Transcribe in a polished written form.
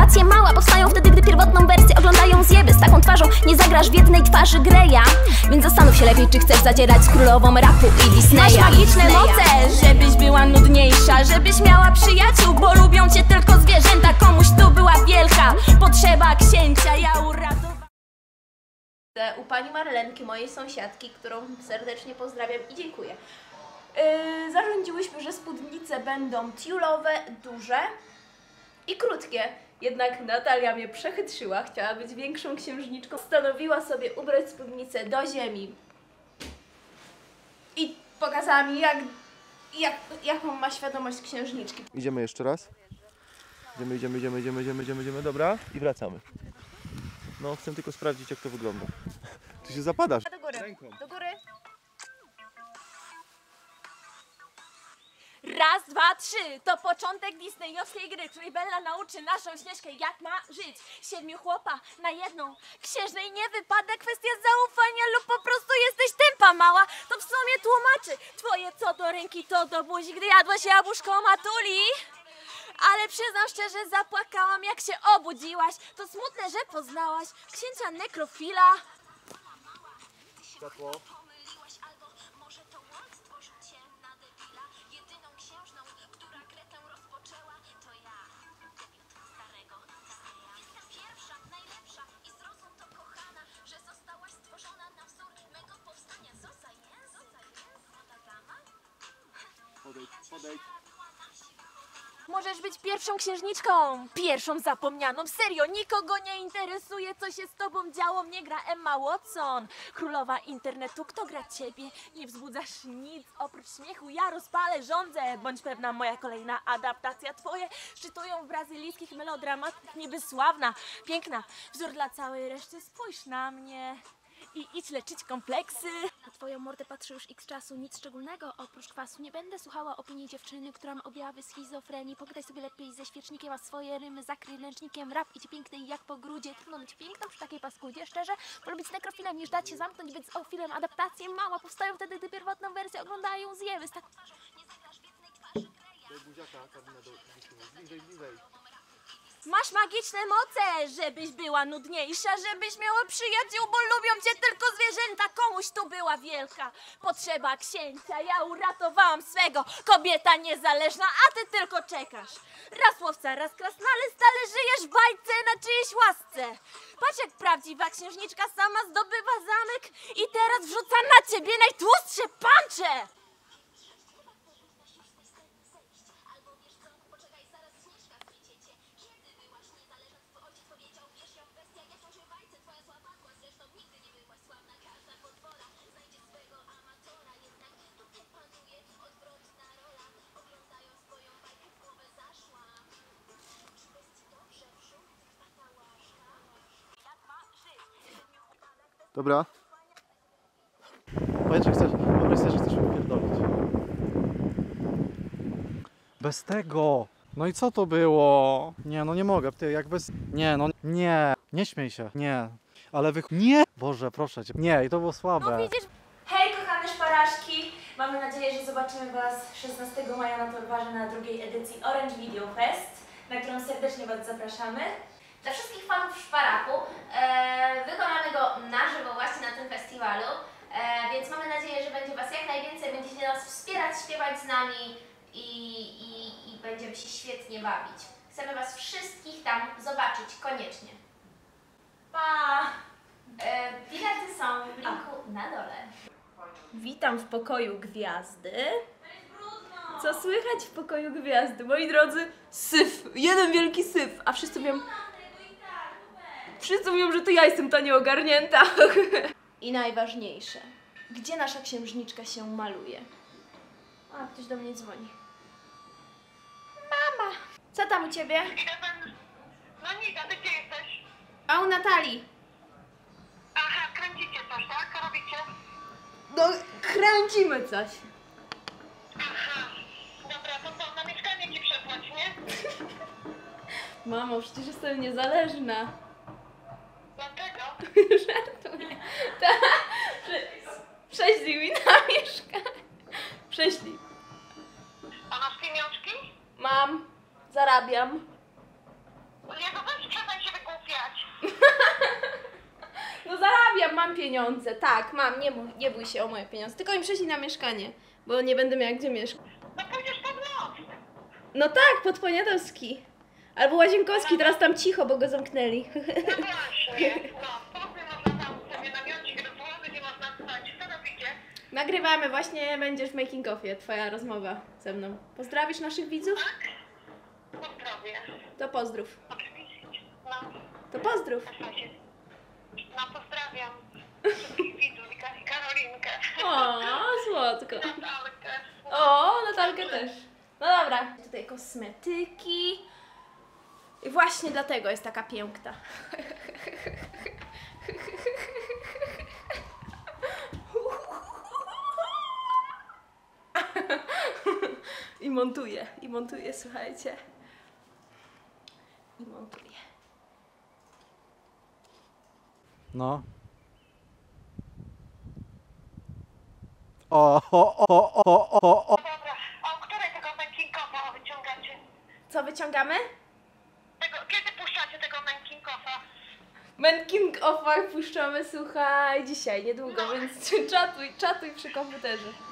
adaptacje mała powstają wtedy, gdy pierwotną wersję oglądają zjeby. Z taką twarzą nie zagrasz w jednej twarzy Greya, więc zastanów się lepiej, czy chcesz zadzierać z królową rapu i Disneya. Masz magiczne moce, żebyś była nudniejsza, żebyś miała przyjaciół, bo lubią cię tylko zwierzęta. Komuś tu była wielka potrzeba księcia, ja uratowałam u pani Marlenki, mojej sąsiadki, którą serdecznie pozdrawiam i dziękuję. Zarządziłyśmy, że spódnice będą tiulowe, duże i krótkie. Jednak Natalia mnie przechytrzyła, chciała być większą księżniczką. Postanowiła sobie ubrać spódnicę do ziemi. I pokazała mi, jaką ma świadomość księżniczki. Idziemy jeszcze raz. Idziemy, dobra. I wracamy. No, chcę tylko sprawdzić, jak to wygląda. Czy się zapadasz? Do góry, Ręką. do góry. Raz, dwa, trzy, to początek disneyowskiej gry, w której Bella nauczy naszą Śnieżkę, jak ma żyć. 7 chłopa na jedną. Księżnej nie wypada kwestia zaufania lub po prostu jesteś tempa mała. To w sumie tłumaczy twoje co do ręki, to do buzi, gdy jadłaś jabłuszko matuli. Ale przyznam szczerze, zapłakałam jak się obudziłaś. To smutne, że poznałaś księcia nekrofila. Światło. Podejdź. Możesz być pierwszą księżniczką, pierwszą zapomnianą. Serio, nikogo nie interesuje, co się z tobą działo. Mnie gra Emma Watson, królowa internetu. Kto gra ciebie? Nie wzbudzasz nic oprócz śmiechu. Ja rozpalę, rządzę. Bądź pewna, moja kolejna adaptacja. Twoje szczytują w brazylijskich melodramatach. Niby sławna, piękna, wzór dla całej reszty. Spójrz na mnie i idź leczyć kompleksy. Na twoją mordę patrzę już x czasu, nic szczególnego oprócz kwasu. Nie będę słuchała opinii dziewczyny, która ma objawy schizofrenii. Pogadaj sobie lepiej ze świecznikiem, a swoje rymy zakryj ręcznikiem. Rap idzie piękny jak po grudzie. Trudno być piękną przy takiej paskudzie. Szczerze, wolę być nekrofilem niż dać się zamknąć, więc ofilem adaptacje mała powstają wtedy, gdy pierwotną wersję oglądają zjeby. Z tak... Bliżej. Masz magiczne moce, żebyś była nudniejsza, żebyś miała przyjaciół, bo lubią cię tylko zwierzęta. Komuś tu była wielka potrzeba księcia, ja uratowałam swego. Kobieta niezależna, a ty tylko czekasz. Raz łowca, raz krasnale, stale żyjesz w bajce na czyjejś łasce. Patrz, jak prawdziwa księżniczka sama zdobywa zamek i teraz wrzuca na ciebie najtłustsze pancze. Dobra. Powiedz, że chcesz, że chcesz mnie pierdolić. Bez tego! No i co to było? Nie, no nie mogę, ty, jak bez... Nie, no nie, nie śmiej się, nie. Ale Nie! Boże, proszę cię. Nie, i to było słabe. No widzisz... Hej, kochane szparaszki! Mamy nadzieję, że zobaczymy was 16 maja na Torwarze na drugiej edycji Orange Video Fest, na którą serdecznie was zapraszamy. Dla wszystkich fanów szparaku wykonamy go na żywo właśnie na tym festiwalu, więc mamy nadzieję, że będzie was jak najwięcej, będziecie nas wspierać, śpiewać z nami i będziemy się świetnie bawić. Chcemy was wszystkich tam zobaczyć, koniecznie. Pa! Bilety są w linku na dole. Witam w pokoju gwiazdy. Co słychać w pokoju gwiazdy? Moi drodzy, syf! Jeden wielki syf! A wszyscy mówią, że to ja jestem ta nieogarnięta. I najważniejsze, gdzie nasza księżniczka się maluje? A, ktoś do mnie dzwoni. Mama! Co tam u ciebie? No nic, a ty gdzie jesteś? A u Natalii. Aha, kręcicie coś, tak? Co robicie? No, kręcimy coś. Aha, dobra, to co, na mieszkanie ci przesłać, nie? Mamo, przecież jestem niezależna. Dlaczego? Żartuję. Prześlij mi na mieszkanie. Prześlij. A masz pieniążki? Mam. Zarabiam. Nie, no weź mam pieniądze, tak, mam, nie bój się o moje pieniądze, tylko mi przyszli na mieszkanie, bo nie będę miała gdzie mieszkać. No pójdziesz pod most. No tak, pod Poniatowski. Albo Łazienkowski, teraz tam cicho, bo go zamknęli. No właśnie. No, potem można tam sobie namiocik rozłożyć i można spać. Co robicie? Nagrywamy, właśnie będziesz w making offie, twoja rozmowa ze mną. Pozdrawisz naszych widzów? Tak? Pozdrowię. To pozdrów. Oczywiście. No, To pozdrów. w zasadzie. No, pozdrawiam wszystkich widzów i Karolinkę. O, słodko. Natalkę. O, Natalkę też. No dobra. Tutaj kosmetyki. I właśnie dlatego jest taka piękna. I montuję, słuchajcie. I montuję. No. O. No dobra, a o której tego mękinkofa wyciągacie? Co wyciągamy? Kiedy puszczacie tego mękinkofa? Manking Offa puszczamy, słuchaj, dzisiaj, niedługo, więc czatuj przy komputerze.